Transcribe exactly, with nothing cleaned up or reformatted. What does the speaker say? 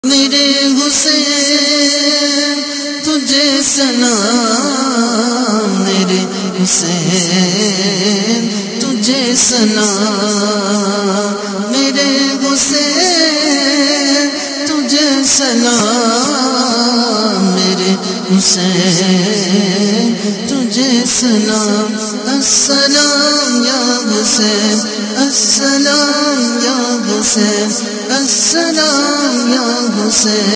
मेरे हुसैन तुझे सलाम, मेरे हुसैन तुझे सलाम, मेरे हुसैन तुझे सलाम, मेरे हुसैन तुझे सलाम। अस्सलाम या हुसैन, अस्सलाम या हुसैन, अस्सलाम या हुसैन।